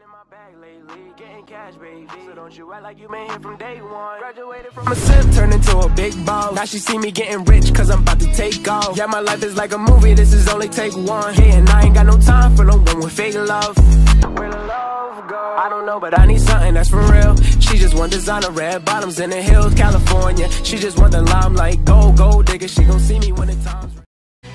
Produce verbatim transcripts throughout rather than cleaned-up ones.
in my bag lately, getting cash, baby. So don't you act like you been here from day one. Graduated from a simp, turned into a big boss. Now she see me getting rich, cause I'm about to take off. Yeah, my life is like a movie, this is only take one. Hey, and I ain't got no time for no one with fake love. Where the love go? I don't know, but I need something that's for real. She just want designer, red bottoms in the hills, California. She just want the limelight, gold, gold digger. She gon' see me when the time's right.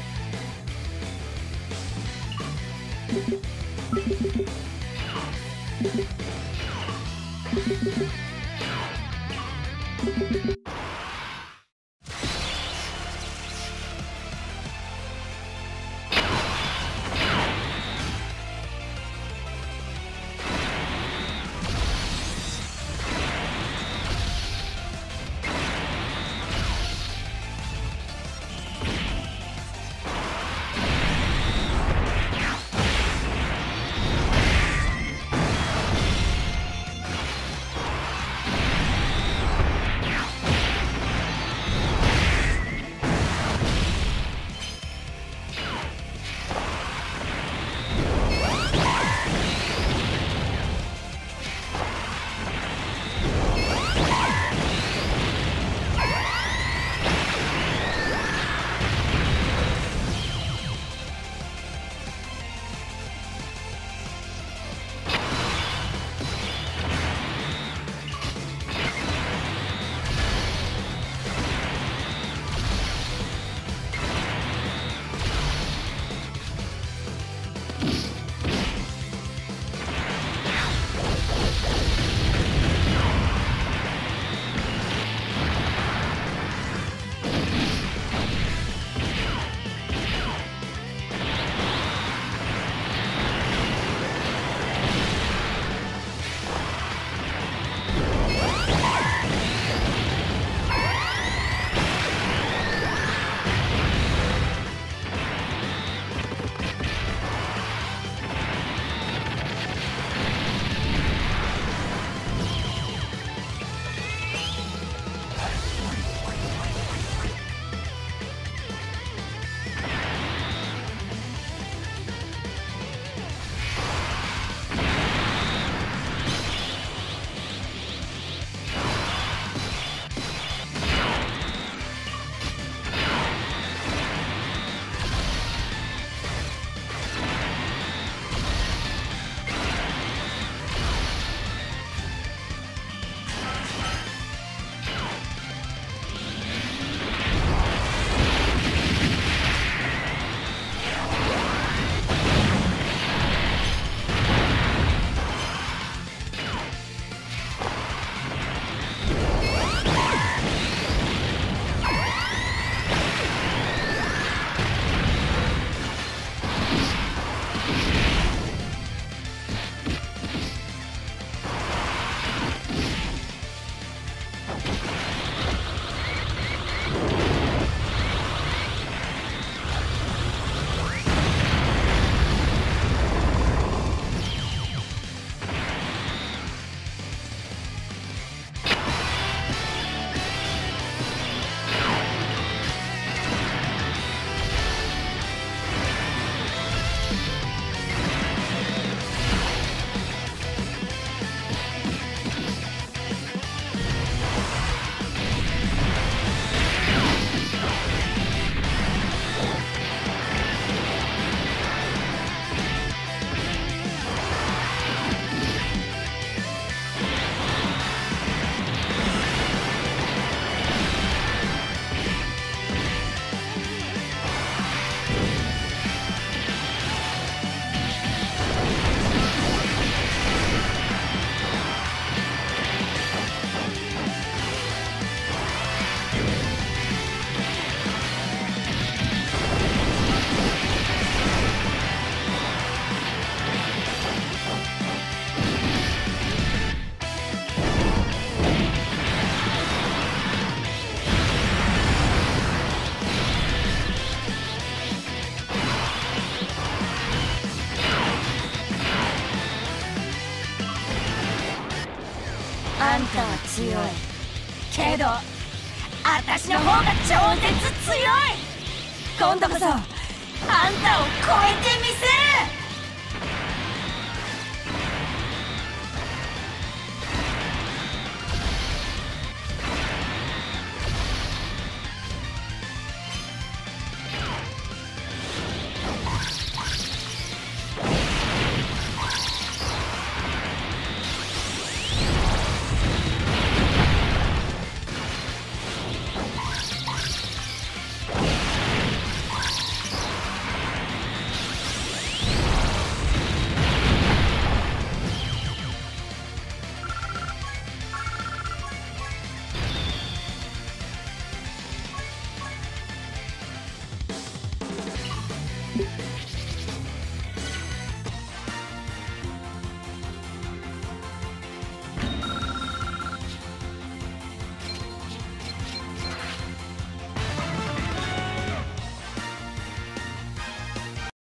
あんたは強いけど私の方が超絶強い。今度こそあんたを超えてみせる。